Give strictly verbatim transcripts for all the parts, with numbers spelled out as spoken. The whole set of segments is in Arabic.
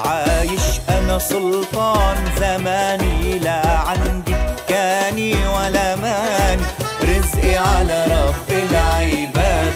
عايش أنا سلطان زماني، لا عندي كاني ولا ماني، رزقي على رب العباد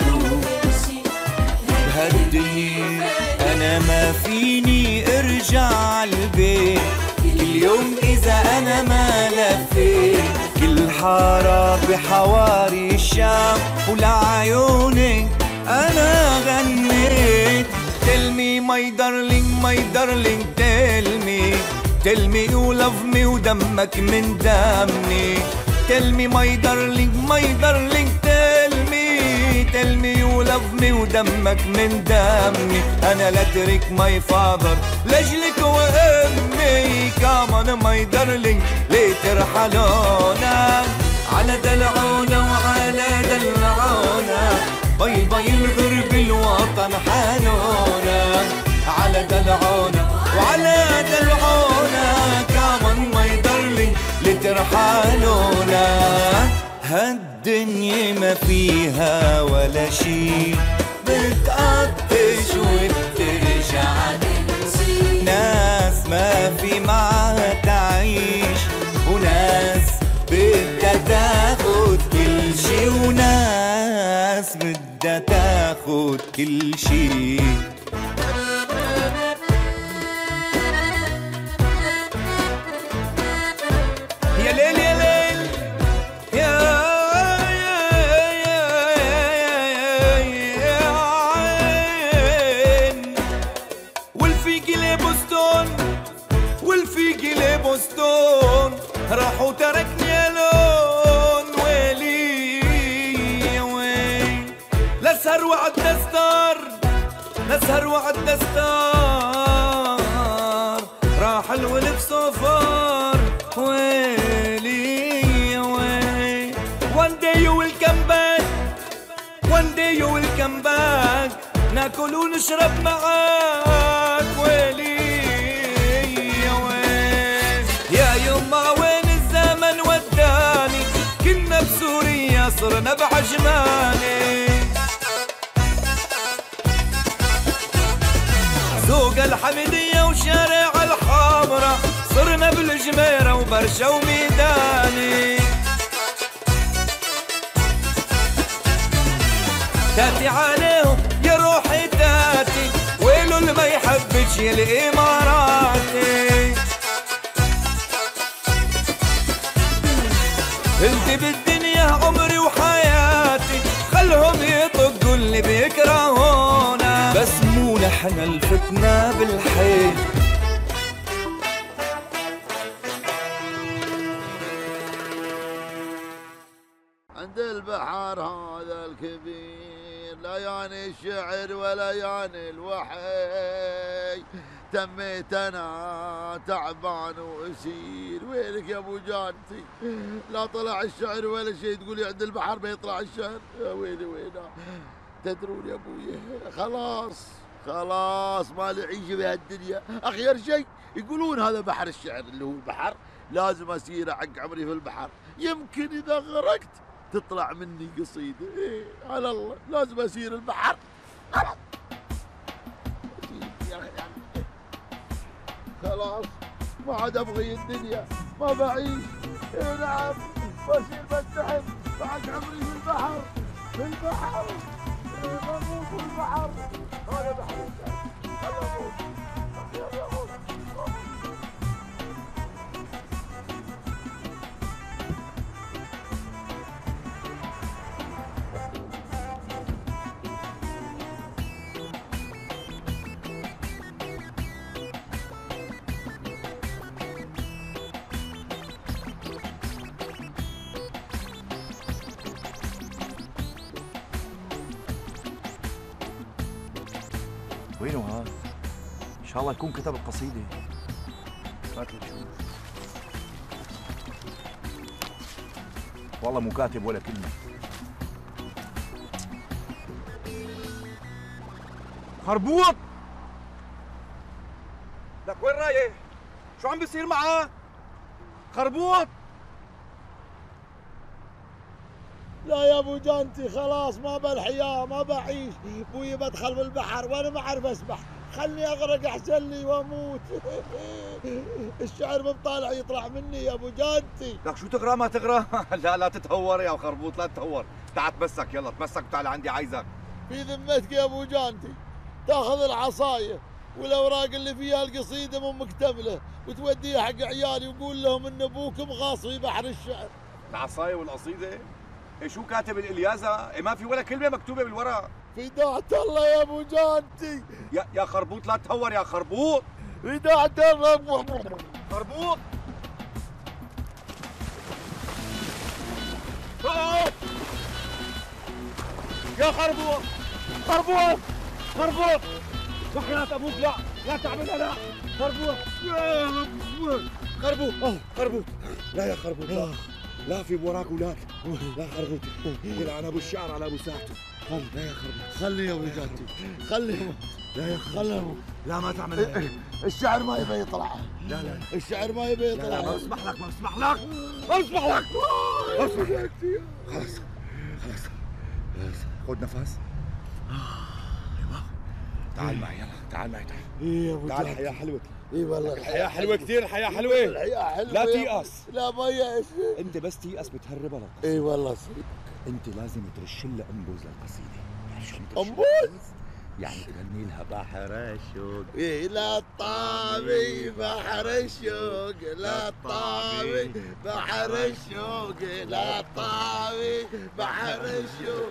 بهالدنيا. أنا ما فيني ارجع البيت كل يوم إذا أنا ما لفيت، كل حارة بحواري الشام ولعيونك أنا غنيت. Tell me my darling my darling tell me tell me you love me ودمك من دمي. Tell me my darling my darling tell me tell me you love me ودمك من دمي. أنا لا أترك my father لأجلك وأمي. Come on my darling ليه ترحلونا على دلعونا وعلى دلعونا. باي باي الغرب الوطن حالونا على دلعونا وعلى دلعونا. كمان ما يضرلي لترحالونا. هالدنيا ما فيها ولا شي، بتقطش وبترجع ناس ما في معها تعيش، وناس بدها تاخد كل شي، وناس بدها تاخد كل شي. يا ليل يا ليل يا عين، والفيقي لبستون والفيقي لبستون راحوا تركني الون. ويلي يا ويل لسهر وعدنا ستار نسهر وعدنا ستار، راح الولد صفار. ويلي يا ويل one day you will come back one day you will come back ناكل ونشرب معاك. ويلي يا ويل يا يما وين الزمن وداني، كنا بسوريا صرنا بعجماني. سوق الحمدية وشارع الحمرة صرنا بالجميرة وبرشا وميداني. تاتي عليهم يا روحي تاتي، ويلو اللي ما يحبش يا الإماراتي. انت بالدنيا عمري وحياتي، خلهم يطقوا اللي بيكرهونا، بس مو نحن الفتنة بالحيط. عند البحر هذا الكبير لا يعني الشعر ولا يعني الوحي، تميت انا تعبان واسير. وينك يا ابو جانتي؟ لا طلع الشعر ولا شيء، تقولي عند البحر بيطلع الشعر. يا ويلي وينا. تدرون يا ابوي خلاص خلاص ما لي عيشه بهالدنيا. اخير شيء يقولون هذا بحر الشعر اللي هو البحر، لازم اسير حق عمري في البحر، يمكن اذا غرقت تطلع مني قصيده. إيه على الله لازم اسير البحر. خلاص ما عاد ابغي الدنيا، ما بعيش. إيه نعم بصير بنتحر بعد عمري في البحر في البحر. إيه بموت في البحر. هذا بحر الشعر. يلا موت يلا موت. وينه هذا؟ ان شاء الله يكون كتب القصيده. هات لي نشوف. والله مو كاتب ولا كلمه. خربوط لك وين رايح؟ شو عم بيصير معاه؟ خربوط لا لا يا ابو جانتي خلاص ما بالحياه ما بعيش، ابوي بدخل بالبحر وانا ما اعرف اسبح، خلني اغرق احسن لي واموت. الشعر من طالع يطلع مني يا ابو جانتي. لك شو تغرى ما تغرى؟ لا لا تتهور يا خربوط، لا تتهور. تعال تمسك، يلا تمسك وتعال عندي عايزك. في ذمتك يا ابو جانتي تاخذ العصايه والاوراق اللي فيها القصيده مو مكتمله وتوديها حق عيالي وقول لهم ان ابوك مغاص في بحر الشعر. العصايه والقصيده؟ إيه شو كاتب الالياذه؟ إيه ما في ولا كلمه مكتوبه بالورق. فداعة الله يا ابو جانتي. يا يا خربوط لا تتهور يا خربوط. فداعة الله. خربوط يا خربوط خربوط خربوط وحياة ابوك لا لا تعملها لا خربوط خربوط خربوط لا يا خربوط لا لا في وراك اولاد. لا خربوط يلعن ابو الشعر على ابو ساعته. لا يا خربوط خلي يا ابو جانتي خلي. لا يا خربوط لا ما تعمل. الشعر ما يبي يطلع. لا لا الشعر ما يبي يطلع. لا ما بسمح لك ما بسمح لك ما بسمح لك. خلاص خلاص خلاص خذ نفس. ايوه تعال معي يلا تعال معي تعال. ايه يا ابو تعال جانتي. الحياة حلوة. اي والله الحياة حلوة كثير، الحياة حلوة. الحياة حلوة. لا تيأس. لا ما يأس. انت بس تيأس بتهربها للقصيدة. اي والله صدق. انت لازم ترش لها انبوز للقصيدة. يعني شو ترش؟ انبوز؟ يعني تغني لها بحر الشوق. إلى الطابي بحر الشوق، إلى الطابي بحر الشوق، إلى الطابي بحر الشوق.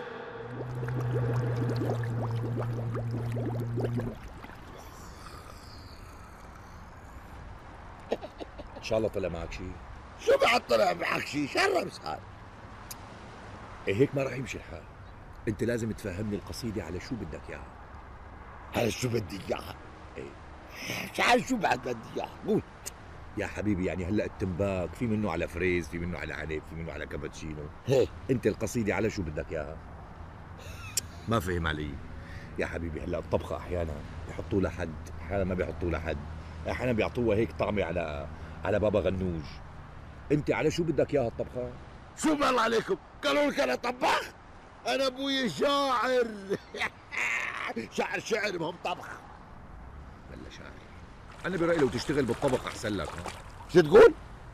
ان شاء الله طلع معك شيء. شو بعد طلع معك شيء؟ شرب سهل. ايه هيك ما راح يمشي الحال. انت لازم تفهمني القصيدة على شو بدك اياها. على شو بدي اياها؟ ايه على شو بعد بدي اياها؟ قول. يا حبيبي يعني هلا التمباك في منه على فريز، في منه على عنب، في منه على كابتشينو. هيك انت القصيدة على شو بدك اياها؟ ما فهم علي يا حبيبي. هلا الطبخة احيانا بيحطوا لها حد، احيانا ما بيحطوا لها حد، احيانا بيعطوها هيك طعمة على على بابا غنوج. انت على شو بدك اياها الطبخة؟ شو بالله عليكم؟ قالوا لك انا طباخ؟ انا ابوي شاعر. شعر شعر مهم طبخ. بلا شاعر. انا برايي لو تشتغل بالطبخ احسن لك. شو تقول؟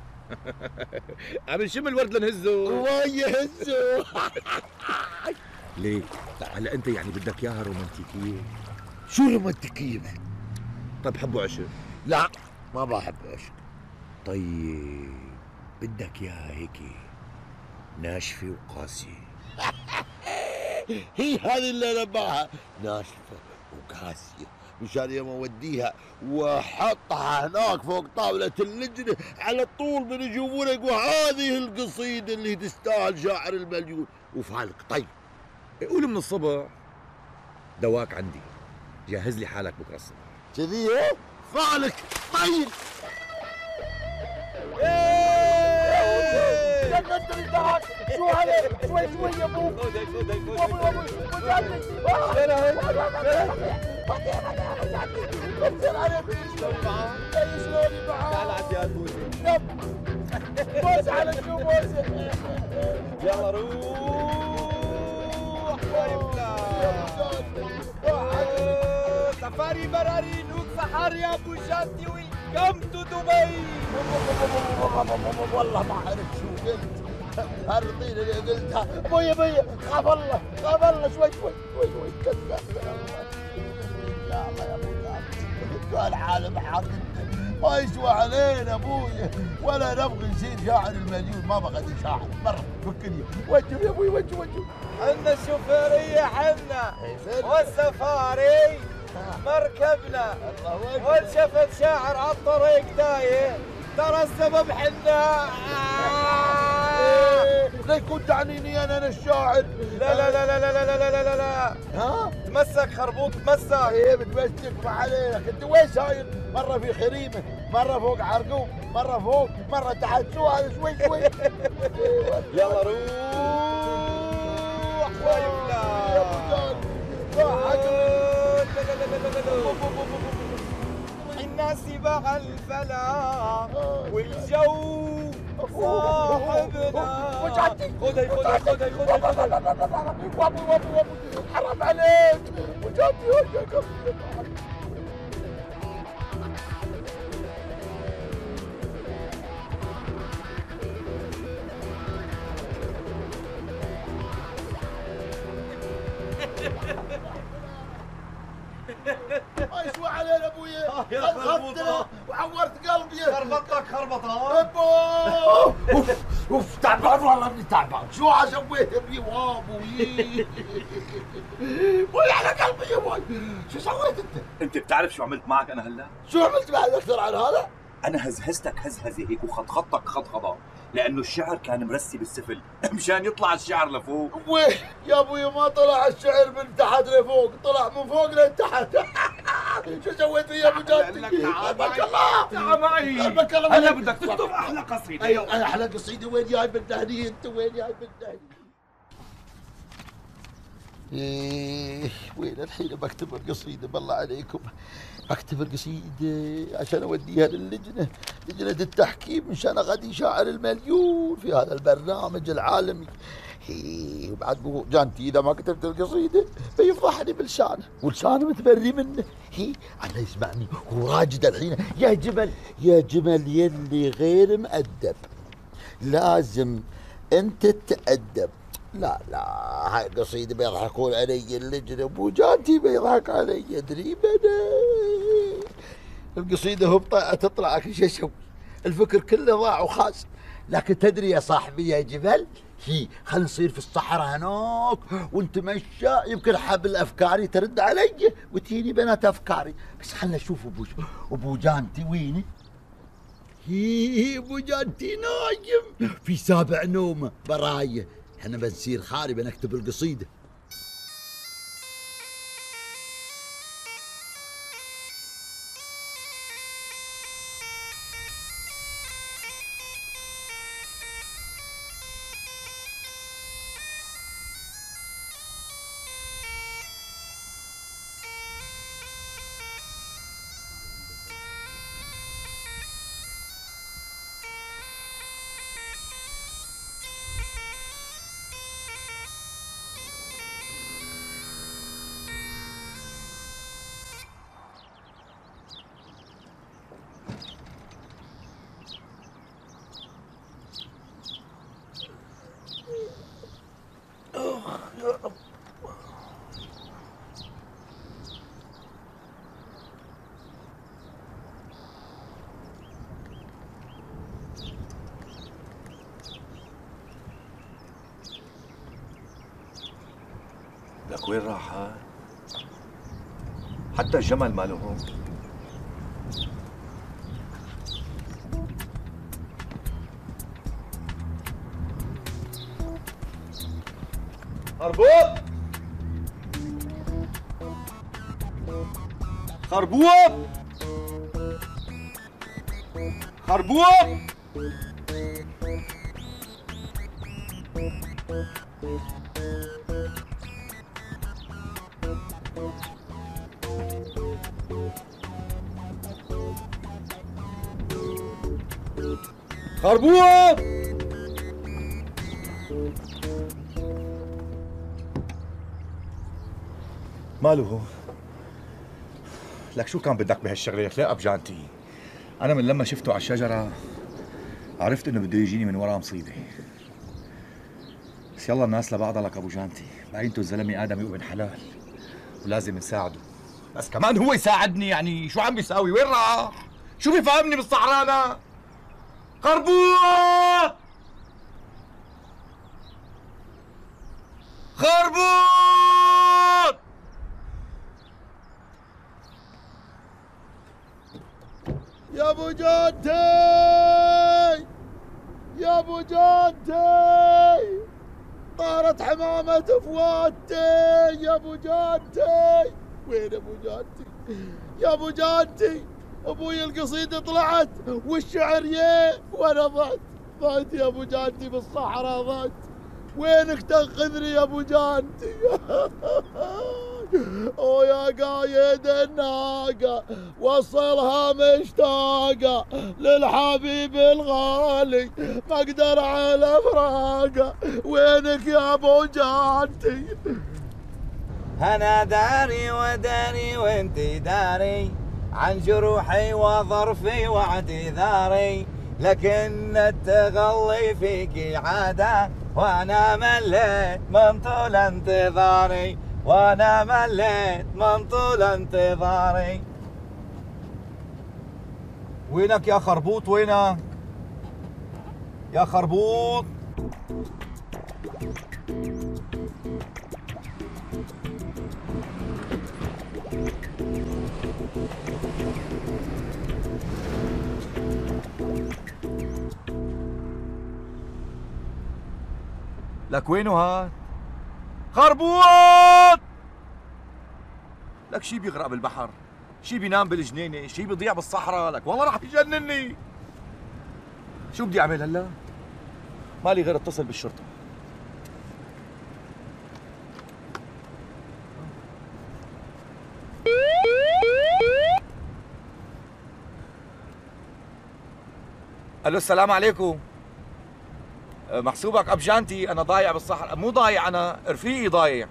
عم نشم الورد لنهزه. وي هزه. ليه؟ هلا انت يعني بدك اياها رومانتيكيه؟ شو رومانتيكيه بعد؟ طيب حبوا عشق؟ لا ما بحب عشق. طيب بدك اياها هيك ناشفه وقاسيه؟ هي هذه اللي انا باها، ناشفه وقاسيه، مشان يوم اوديها واحطها هناك فوق طاوله اللجنه على طول من يشوفون يقول هذه القصيده اللي تستاهل شاعر المليون وفالك. طيب قول من الصبح دواك عندي، جهز لي حالك بكره الصبح. كذي فالك. طيب شو هذا؟ شوي شوي يا ابو ابوي ابوي ابوي تعال عندي يا بوسي. بوس على شو بوس. يلا روح ويبلا سفاري براري نوك سحر يا ابو جانتي. ويلكم تو دبي. والله ما اعرف شو قلت. هالطين اللي قلتها ابوي ابوي خاف الله خاف الله. شوي شوي شوي شوي يا الله يا ابو جانتي العالم حاطط ما يسوى علينا ابوي ولا نبغي نصير شاعر المليون. ما بغى شاعر برا فكني. وجه يا ابوي وجه وجه. حنا الشوفيرية حنا والسفاري مركبنا والشفت شاعر على الطريق تايه ترى السبب حنا. ليه كنت تعنيني انا انا الشاعر؟ لا لا لا لا لا لا لا لا لا لا. ها؟ تمسك خربوط تمسك. ايه بتمسك ما عليك. انت وين ساير؟ مره في خريمه، مره فوق عرقوب، مره فوق، مره تحت. شو هذا؟ شوي شوي. يلا روح ويبلا يا ابو جان. حنا سباع الفلا والجو صاحبنا وجعتي خدي خدي خدي خدي خدي وابو وابو وابو حرام عليك وجعتي وجهك. ايش علينا ابويا؟ خربطتنا وعورت قلبي. خربطتك خربطه. اوف اوف تعبان والله اني تعبان. شو سويت ابوي وابوي؟ وي على قلبي يا ابوي. شو سويت انت؟ انت بتعرف شو عملت معك انا هلا؟ شو عملت معي اكثر عن هذا؟ انا هزهزتك هزهزه هيك وخطخطك خطخطه، لانه الشعر كان مرسي بالسفل مشان يطلع الشعر لفوق. وي يا ابوي ما طلع الشعر من تحت لفوق، طلع من فوق لتحت. شو سويت فيه يا ابو جدي؟ حبك الله تعال معي حبك الله. هلا بدك تكتب احلى قصيده. ايوه انا احلى قصيده. وين جاي بدنا هني انت؟ وين جاي بدنا هني؟ ايه وين الحين بكتب القصيده؟ بالله عليكم اكتب القصيده عشان اوديها للجنه، لجنه التحكيم، مشان اغادي شاعر المليون في هذا البرنامج العالمي. هي وبعد بو جانتي اذا ما كتبت القصيده بيفضحني بلسانه، ولسانه متبري منه. هي انا يسمعني هو راجد الحين. يا جمل يا جمل يلي غير مؤدب لازم انت تتأدب. لا لا هاي قصيدة بيضحكون علي اللجنة، ابو جانتي بيضحك علي ادري انا. القصيدة هو بطاقة تطلع شو اسوي؟ الفكر كله ضاع وخاس. لكن تدري يا صاحبي يا جبل، هي خلينا نصير في الصحراء هناك وانت مشى، يمكن حبل افكاري ترد علي وتجيني بنات افكاري. بس خلنا نشوف ابو ابو جانتي ويني. هي ابو جانتي نايم في سابع نومه برايه. احنا بنصير خاري بنكتب القصيده. لك وين راح ها؟ حتى الجمل ماله هون. خربوط خربوط خربوط خربوط ماله هو؟ لك شو كان بدك بهالشغله؟ لك لا بجانتي، انا من لما شفته على الشجره عرفت انه بده يجيني من ورا مصيبه. بس يلا الناس لبعضها لك ابو جانتي، بعينته الزلمه ادمي وابن حلال ولازم نساعده. بس كمان هو يساعدني، يعني شو عم بيساوي؟ وين راح؟ شو بيفهمني بالصحراء انا؟ خربوط خربوط يا ابو جانتي يا ابو جانتي طارت حمامة فواتي يا ابو جانتي. وين ابو جانتي يا ابو جانتي؟ ابوي القصيدة طلعت والشعر يه وانا ضعت ضعت يا ابو جانتي بالصحراء ضعت. وينك تنقذني يا ابو جانتي؟ ويا قايد الناقة وصلها مشتاقة للحبيب الغالي ما اقدر على فراقه. وينك يا ابو جانتي؟ انا داري وداري وانتي داري عن جروحي وظرفي واعتذاري، لكن التغلي فيكي عادة وانا مليت من طول انتظاري، وانا مليت من طول انتظاري. وينك يا خربوط؟ وينك يا خربوط؟ لك وينه هاد؟ خربوط! لك شي بيغرق بالبحر، شي بينام بالجنينة، شي بيضيع بالصحراء، لك والله راح يجنني. شو بدي اعمل هلا؟ مالي غير اتصل بالشرطة. الو السلام عليكم. محسوبك اب جانتي، انا ضايع بالصحراء. مو ضايع، انا رفيقي ضايع.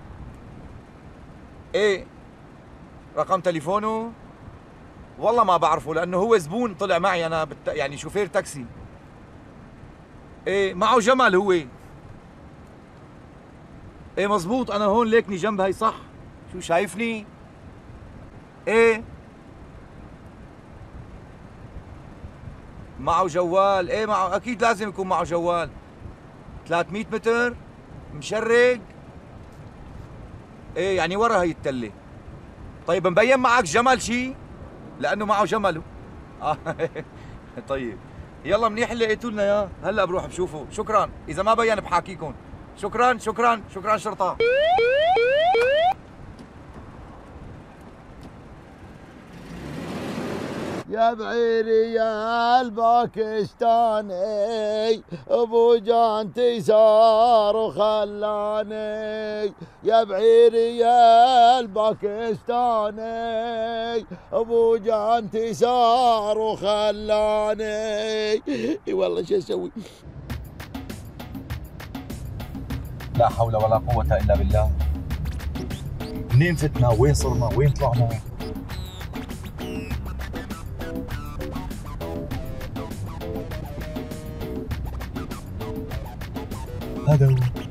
ايه رقم تليفونه؟ والله ما بعرفه لانه هو زبون طلع معي انا بت... يعني شوفير تاكسي. ايه معه جمل هو. ايه مزبوط، انا هون ليكني جنب هي صح. شو شايفني؟ ايه معه جوال. ايه معه، اكيد لازم يكون معه جوال. ثلاثمية متر مشرق. ايه يعني ورا هي التله. طيب مبين معك جمل شي؟ لانه معه جمل. اه طيب يلا منيح اللي لقيتوا لنا اياه، هلا بروح بشوفه. شكرا، اذا ما بين بحاكيكم. شكرا شكرا شكرا شرطه. يا بعيري يا الباكستاني ابو جانتي صار وخلاني. يا بعيري يا الباكستاني ابو جانتي صار وخلاني. اي والله شو اسوي؟ لا حول ولا قوة الا بالله. منين فتنا؟ وين صرنا؟ وين طلعنا؟ هذا هو.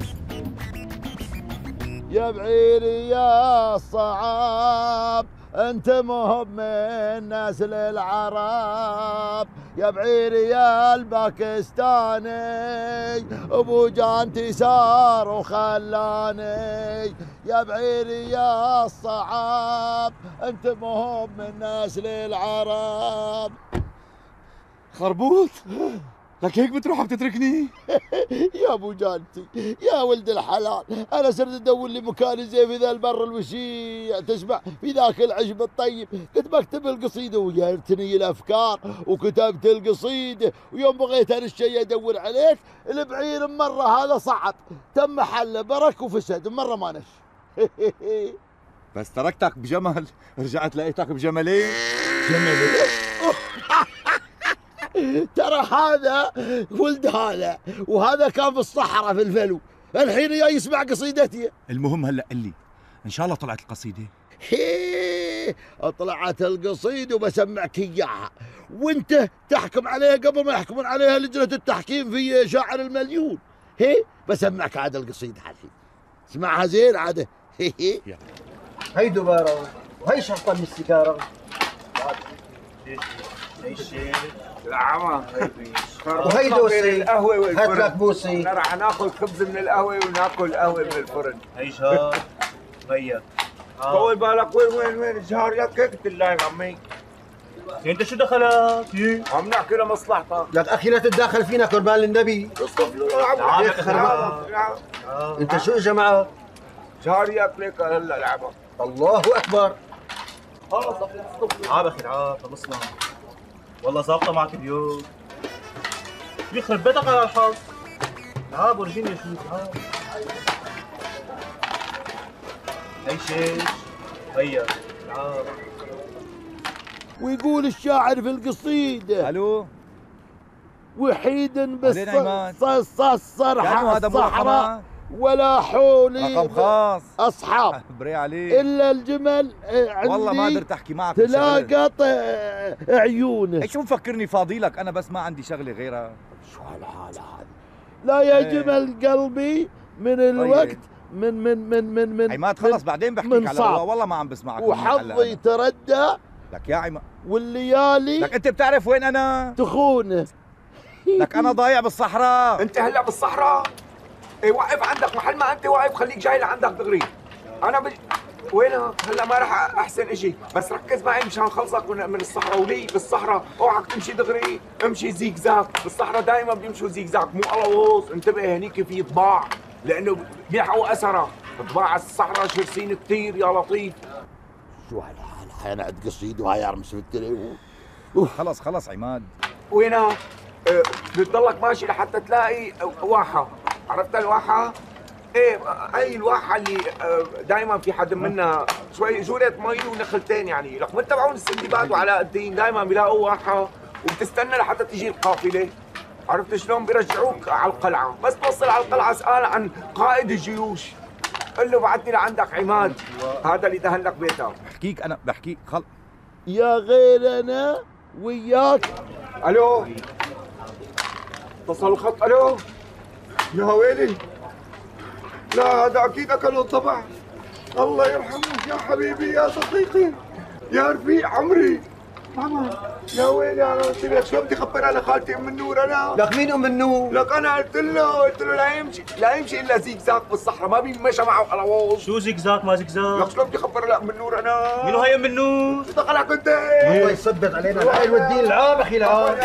يا بعيري يا الصعاب انت مهم من نسل العرب. يا بعيري يا الباكستاني ابو جانتي صار وخلاني. يا بعيري يا الصعاب انت مهم من نسل العرب. خربوط لك هيك بتروح بتتركني؟ يا ابو جانتي يا ولد الحلال، انا صرت ادور لي مكان زي في ذا البر الوشيع تسمع في ذاك العشب الطيب. كنت بكتب القصيده وجرتني الافكار وكتبت القصيده، ويوم بغيت انا الشيء ادور عليك البعير مره هذا صعب تم حله برك وفسد مره ما نش. بس تركتك بجمل رجعت لقيتك بجملين. جملين؟ ترى هذا ولد هذا وهذا كان في الصحراء في الفلو، الحين جاي يسمع قصيدتي. المهم هلا قل لي ان شاء الله طلعت القصيده. هيه طلعت القصيده وبسمعك اياها وانت تحكم عليها قبل ما يحكمون عليها لجنه التحكيم في شاعر المليون. هي بسمعك عاد القصيده الحين اسمعها زين عاد. هي هي دبارة وهي شرطة من السيجارة. العمى وهي دوسي القهوة هات لك والفرن. بوسي. رح ناخذ خبز من القهوة وناكل قهوة من الفرن. هي شهر غير طول بالك وين وين وين الجهار لك هيك قلت لها يا عمي. انت شو دخلك؟ عم نحكي لمصلحتك. لك اخي لا تتداخل فينا قربان للنبي. انت شو اجى معك؟ جهار ياكلك هلا العمى. الله اكبر. خلص عاب اخي العاب خلصنا. والله ظابطه معك اليوم. يخرب بيتك على الحظ. تعال ورجيني شو تعال. هي شيش هيا تعال. ويقول الشاعر في القصيدة الو وحيد بس علينا عماد. الصرحة هذا مو الصحراء ولا حولي رقم خاص أصحاب بري عليك. إلا الجمل عندي والله ما قدرت احكي معك تلاقط عيونه. ايش شو مفكرني فاضيلك؟ انا بس ما عندي شغله غيرها. شو هالحالة هذه؟ لا يا ايه. جمل قلبي من الوقت طيب. من من من من من عماد خلص بعدين بحكيك على صعب. والله ما عم بسمعك. وحظي تردى لك يا عماد والليالي لك انت بتعرف وين انا؟ تخونه. لك انا ضايع بالصحراء. انت هلا بالصحراء؟ ايه وقف عندك محل ما انت واقف، خليك جاي لعندك دغري. انا بج... وينها؟ هلا ما راح احسن اشي، بس ركز معي مشان خلصك من, من الصحراء. ولي بالصحراء اوعك تمشي دغري، امشي زيكزاك. بالصحراء دائما بيمشوا زيكزاك مو قلاووز. انتبه هنيك في طباع لانه بيلحقوا اثرها. طباع الصحراء شرسين كثير يا لطيف. شو هالحالة؟ هاي انا عند قصيد وهاي ارمس في التليفون. خلص خلص عماد. وينها؟ اه بتضلك ماشي لحتى تلاقي واحة. عرفت الواحة؟ ايه هي الواحة اللي دائما في حد منا شوي جورة مي ونخلتين يعني. لك من تبعون السندباد وعلاء الدين دائما بيلاقوا واحة وبتستنى لحتى تيجي القافلة. عرفت شلون؟ بيرجعوك على القلعة. بس توصل على القلعة اسأل عن قائد الجيوش، قل له بعتني لعندك عماد، هذا اللي دهن لك بيتك. بحكيك انا بحكيك خل يا غير انا وياك. الو اتصل الخط. الو يا ويلي، لا هذا اكيد اكلوا طبع. الله يرحمك يا حبيبي يا صديقي يا رفيق عمري. ماما يا ويلي، انا قلت لك شو بدي اخبر على خالتي ام النور. انا لك مين ام النور؟ لك انا قلت له قلت له لا يمشي لا يمشي الا زيكزاك بالصحراء، ما بيمشى معه قلاووز. شو زيكزاك ما زيكزاك؟ لك شلون بدي اخبر لام النور انا؟ منو هي ام النور؟ شو دخلك انت؟ الله يصدق علينا. هاي الودين العاب اخي العاب.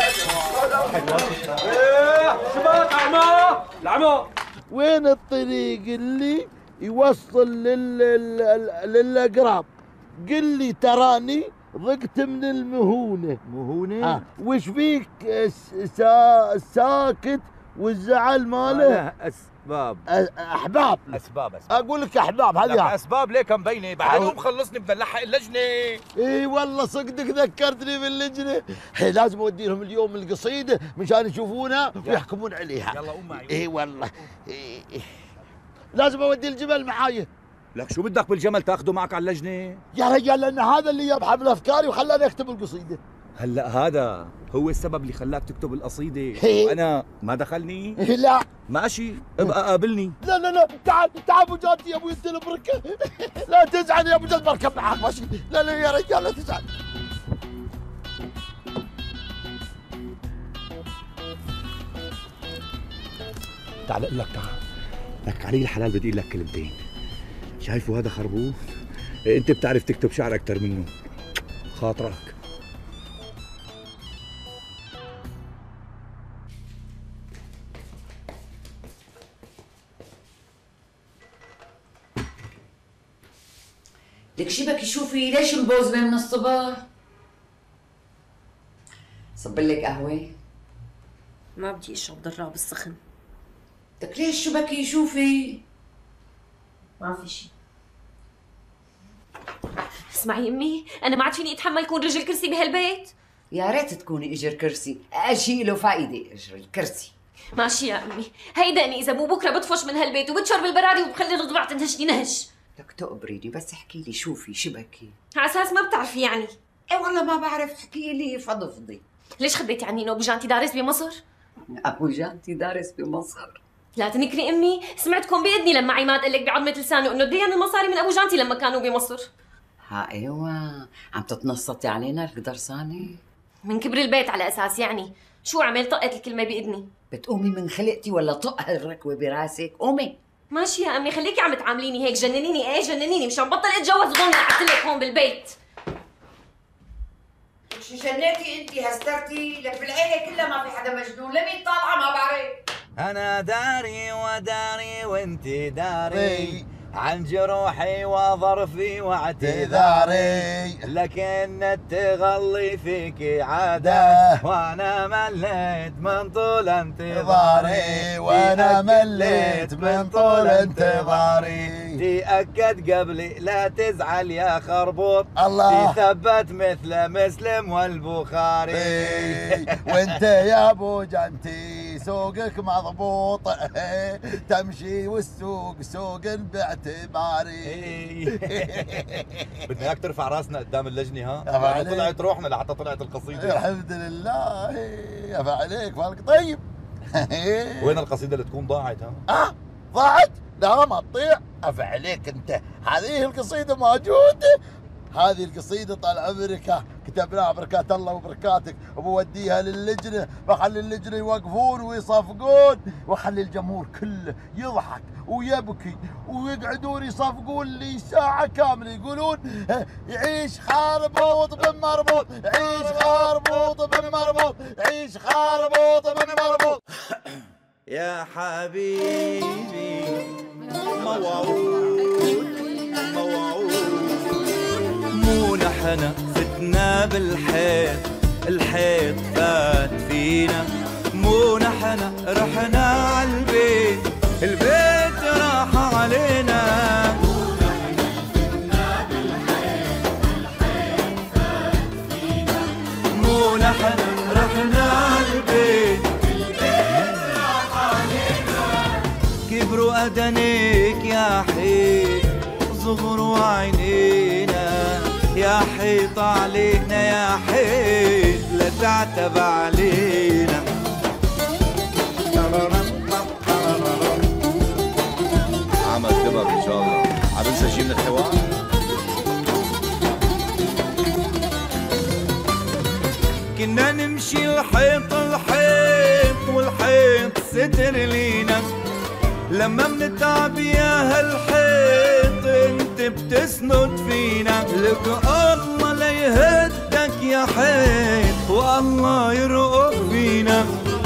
ايه شباب العمى العمى. وين الطريق اللي يوصل لل لل- للاقراب؟ قل لي تراني ضقت من المهونه. مهونه؟ آه. وش فيك سا ساكت والزعل ماله؟ اسباب أ- احباب. اسباب اسباب اقول لك احباب لك هذه. اسباب ليك مبينه بعدين هو مخلصني بدنا نلحق اللجنه. اي والله صدقك ذكرتني باللجنه. هي لازم اودي لهم اليوم القصيده مشان يشوفونها ويحكمون عليها. يلا قوم معي. اي والله. إيه إيه. لازم اودي الجبل معاي. لك شو بدك بالجمل تاخذه معك على اللجنه؟ يا رجال لان هذا اللي يبحث افكاري وخلاني اكتب القصيده. هلا هذا هو السبب اللي خلاك تكتب القصيده هي. وانا ما دخلني؟ لا ماشي ابقى قابلني. لا لا لا تعال تعال ابو جاد يا ابو يد البركه. لا تزعل يا ابو جاد بركب معاك ماشي. لا لا يا رجال لا تزعل. تعال اقول لك تعال لك علي الحلال بدي اقول لك كلمتين. شايفوا هذا خربوف؟ إيه انت بتعرف تكتب شعر اكثر منه. خاطرك. لك شبك شوفي ليش مبوزنه من الصبح؟ صبلك قهوة؟ ما بدي اشرب ضراب السخن. لك ليش شبكي شوفي؟ ما في شيء. اسمعي امي، انا ما عاد فيني اتحمل كون رجل كرسي بهالبيت. يا ريت تكوني اجر كرسي، اقل شيء له فائدة اجر الكرسي. ماشي يا امي، هيداني اذا مو بكره بطفش من هالبيت وبتشرب البراري وبخلي الضبع تنهشني نهش. لك تقبريني بس احكي لي شوفي شبكي. على اساس ما بتعرفي يعني. ايه والله ما بعرف، احكي لي فضفضي. ليش خبيتي عني انه ابو جانتي دارس بمصر؟ ابو جانتي دارس بمصر. لا تنكري امي، سمعتكم باذني لما عماد قال لك بعظمه لسانه انه ديان المصاري من ابو جانتي لما كانوا بمصر. ها ايوه، عم تتنصتي علينا القدرسانه؟ من كبر البيت على اساس يعني شو عمل طقت الكلمه باذني. بتقومي من خلقتي ولا طق هالركوه براسك؟ قومي. ماشي يا امي، خليكي عم تعامليني هيك، جننيني ايه جننيني مشان بطل اتجوز وضلني قعدت لك هون بالبيت. شو جنيتي انت هسترتي؟ لك بالعيله كلها ما في حدا مجنون، لمين طالعه ما بعرف. انا داري وداري وانت داري عن جروحي وظرفي واعتذاري، لكن التغلي فيك عادة وانا مليت من طول انتظاري، وانا مليت من طول انتظاري. تأكد قبلي لا تزعل يا خربوط، الله تثبت مثل مسلم والبخاري. وانت يا ابو جنتي سوقك مضبوط، تمشي والسوق سوق باعتباري. بدنا اياك ترفع راسنا قدام اللجنه ها؟ أفا طلعت روحنا لحتى طلعت القصيده. الحمد لله. يا عليك فالك طيب. وين القصيده اللي تكون ضاعت ها؟ اه ضاعت؟ لا ما تضيع. افا عليك انت، هذه القصيده موجوده. هذه القصيده طال عمرك كتبناها بركات الله وبركاتك، وبوديها للجنه، بخلي اللجنه يوقفون ويصفقون، واخلي الجمهور كله يضحك ويبكي ويقعدون يصفقون لي ساعه كامله يقولون يعيش خربوط بن مربوط، يعيش خربوط بن مربوط، يعيش خربوط بن مربوط. يا حبيبي موعود موعود، مو نحن فتنا بالحيط، الحيط فات فينا، مو نحن رحنا عالبيت، البيت راح علينا. مو نحن فتنا بالحيط، الحيط فات فينا، مو نحن رحنا عالبيت، البيت راح علينا. كبروا أدنيك يا حيط، صغروا عينينا، يا حيط علينا يا حيط لا تعتب علينا. عمل دبر ان شاء الله. عم انسى شيء من الحوار؟ كنا نمشي الحيط الحيط والحيط ستر لينا، لما منتعب يا هالحيط انت بتسند فينا. لك الله لا يهدك يا حيط والله يرقب فينا.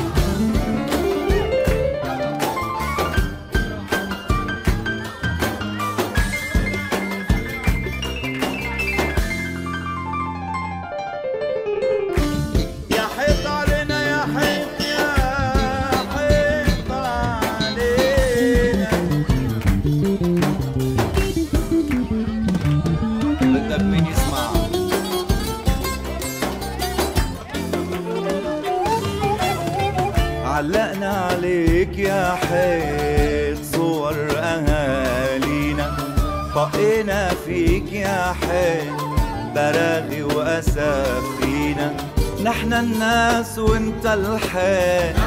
علقنا عليك يا حيط صور أهالينا، طقينا فيك يا حيط براغي وأسف فينا. نحن الناس وانت الحيط،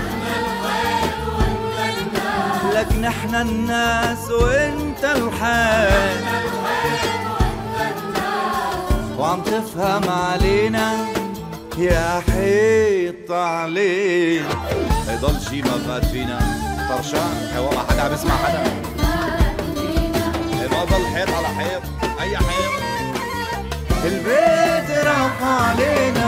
لك نحن الناس وانت الحيط، وعم تفهم علينا يا حيط علينا. هيضل شي ما فات فينا طرشان، هو ما حدا عم يسمع حدا. ما ضل حيط على حيط، اي حيط. البيت راح علينا.